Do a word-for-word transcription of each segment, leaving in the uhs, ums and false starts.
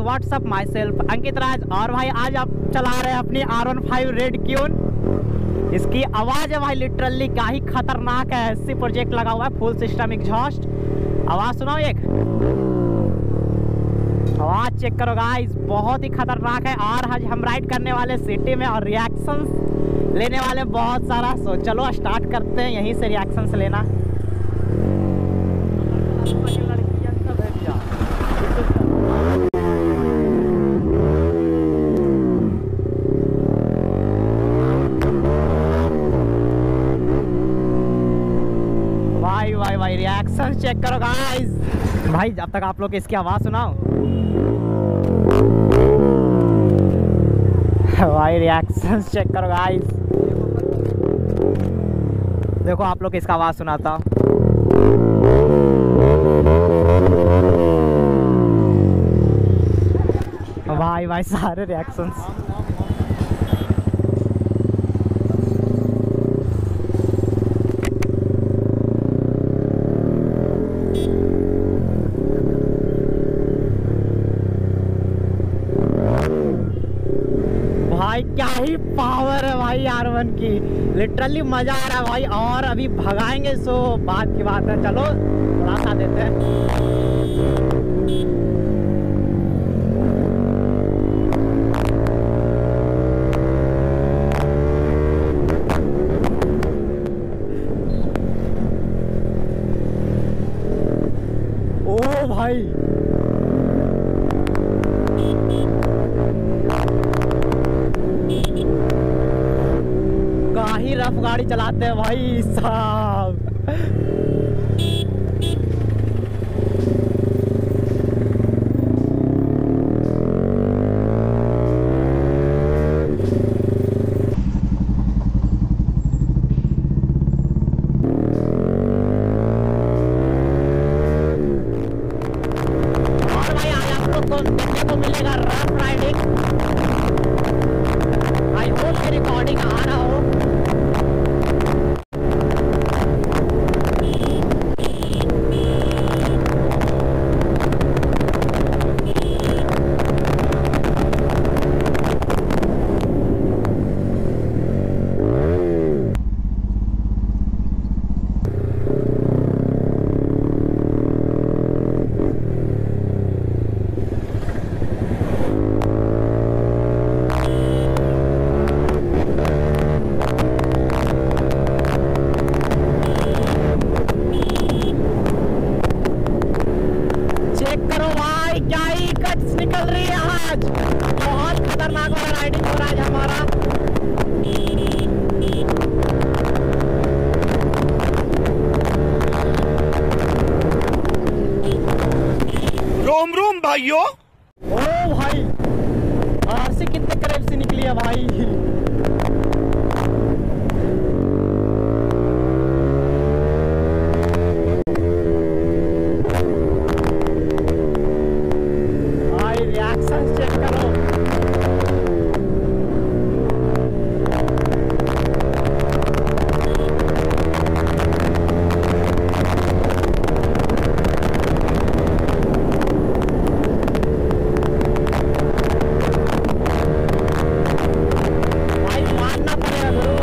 WhatsApp my self अंकित राज। और भाई आज आप चला रहे हैं अपनी R one five red queen. इसकी आवाज़ है भाई लिटरली क्या ही खतरनाक है। एससी प्रोजेक्ट लगा हुआ है, फुल सिस्टम एग्जॉस्ट। आवाज़ सुनाओ, एक आवाज़ चेक करो गाइस, बहुत ही खतरनाक है। और आज हम राइड करने वाले सिटी में और रिएक्शंस लेने वाले बहुत सारा। सो चलो स्टार्ट करते हैं यहीं से रिएक्शंस लेना। भाई भाई भाई रिएक्शन चेक करो गाइस। भाई जब तक आप लोग इसकी आवाज़ सुनाओ भाई रिएक्शन चेक करो गाइस। देखो आप लोग इसका आवाज़ सुनाता हूँ। भाई भाई सारे रिएक्शंस भाई क्या ही पावर है भाई आर वन की, लिटरली मजा आ रहा है भाई। और अभी भगाएंगे सो बात की बात है। चलो थोड़ा सा देते हैं। ओ भाई ही रफ गाड़ी चलाते हैं भाई साहब। और भाई आज आप लोग को देखने को मिलेगा रफ राइडिंग। आई होप कि रिकॉर्डिंग आ रहा हो। निकल रही है आज, बहुत खतरनाक वाला राइडिंग हो रहा है हमारा। रोम रोम भाइयों। ओ भाई आरसी कितने करीब से निकली है भाई। रिएक्शन चेक करो। भाई मानना पड़ेगा गुरु।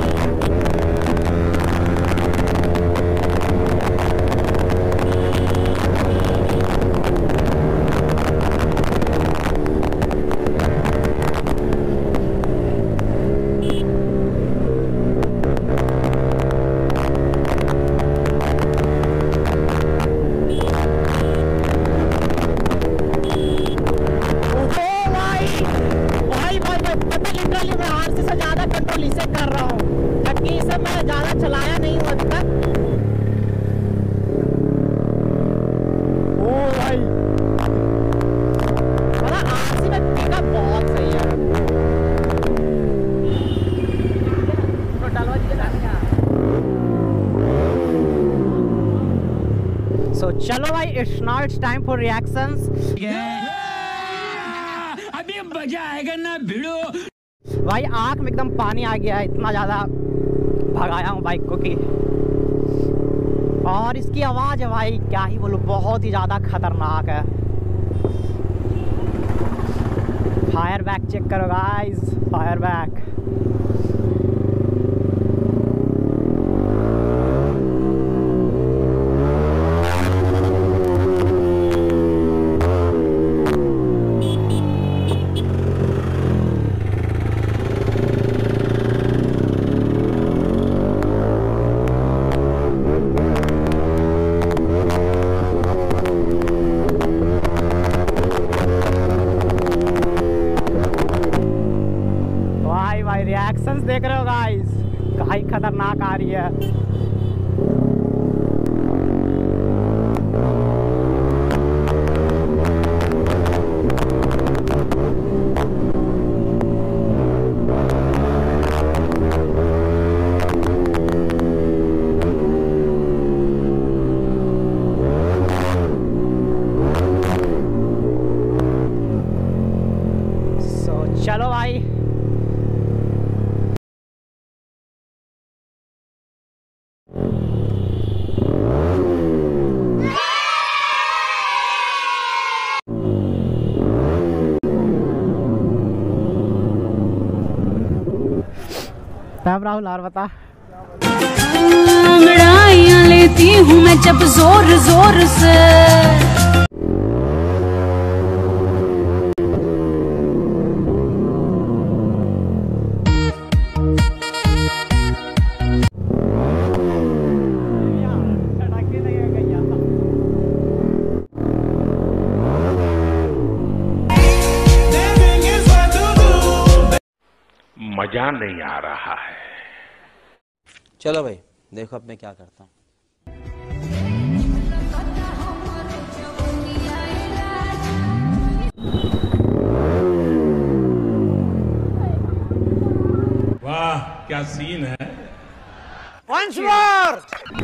मैं आरसी से ज्यादा कंट्रोल इसे कर रहा हूँ, जबकि इसे मैं ज्यादा चलाया नहीं हूँ अभी तक। ओ भाई मतलब आरसी में पिकअप बहुत सही है। सो चलो भाई, it's now it's time for reactions. अभी मजा आएगा ना भिड़ो। भाई आँख में एकदम पानी आ गया है, इतना ज़्यादा भगाया हूँ बाइक को कि। और इसकी आवाज़ है भाई क्या ही बोलूँ, बहुत ही ज़्यादा खतरनाक है। फायर बैक चेक करो गाइस, फायर बैक। रिएक्शंस देख रहे हो गाइस, काफी खतरनाक आ रही है। सो so, चलो भाई तब राहुल और बता। अंगड़ाइयां लेती हूँ मैं जब जोर जोर से। मजा नहीं आ रहा है। चलो भाई देखो अब मैं क्या करता हूँ। वाह क्या सीन है। Once more!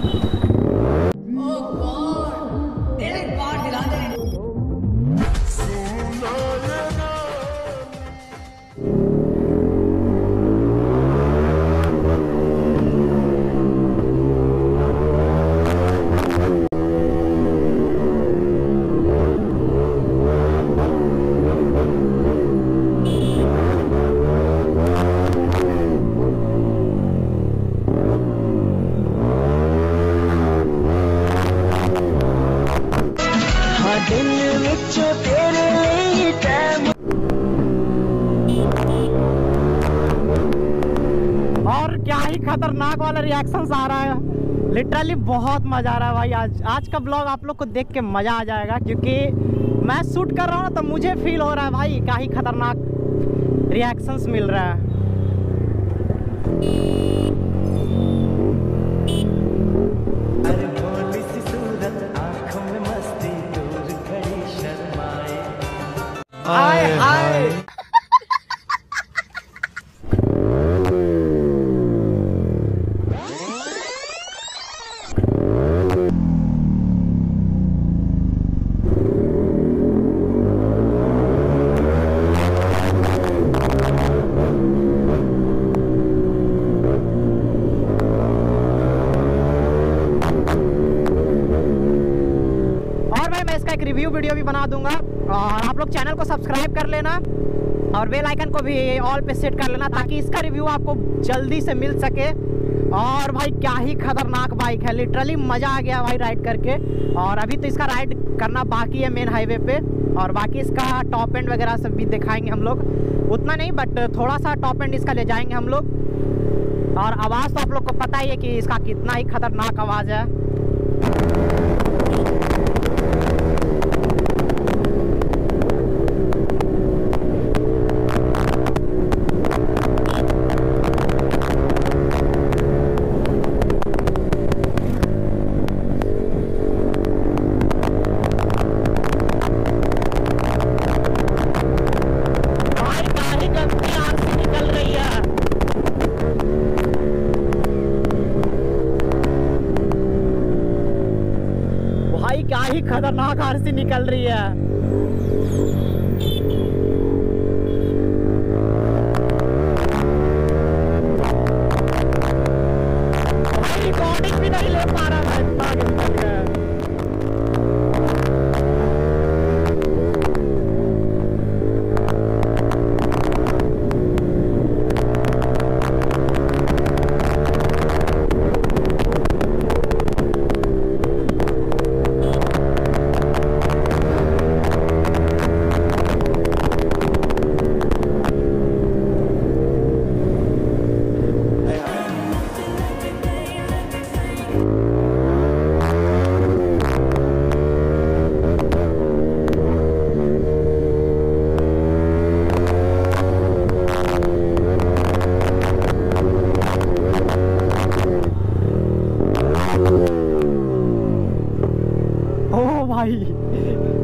और क्या ही खतरनाक वाला रिएक्शंस आ रहा है, लिटरली बहुत मजा आ रहा है भाई। आज आज का ब्लॉग आप लोग को देख के मजा आ जाएगा, क्योंकि मैं शूट कर रहा हूँ ना, तो मुझे फील हो रहा है भाई क्या ही खतरनाक रिएक्शंस मिल रहा है। आए आए एक रिव्यू वीडियो भी बना दूंगा, और आप लोग चैनल को सब्सक्राइब कर लेना और बेल आइकन को भी ऑल पे सेट कर लेना, ताकि इसका रिव्यू आपको जल्दी से मिल सके। और भाई क्या ही खतरनाक बाइक है, लिटरली मज़ा आ गया भाई राइड करके। और अभी तो इसका राइड करना बाकी है मेन हाईवे पे, और बाकी इसका टॉप एंड वगैरह सब भी दिखाएंगे हम लोग, उतना नहीं बट थोड़ा सा टॉप एंड इसका ले जाएंगे हम लोग। और आवाज़ तो आप लोग को पता ही है कि इसका कितना ही खतरनाक आवाज़ है। क्या ही खतरनाक आरसी निकल रही है। रिकॉर्डिंग भी नहीं ले पा रहा था इतना किस्मत है। भाई।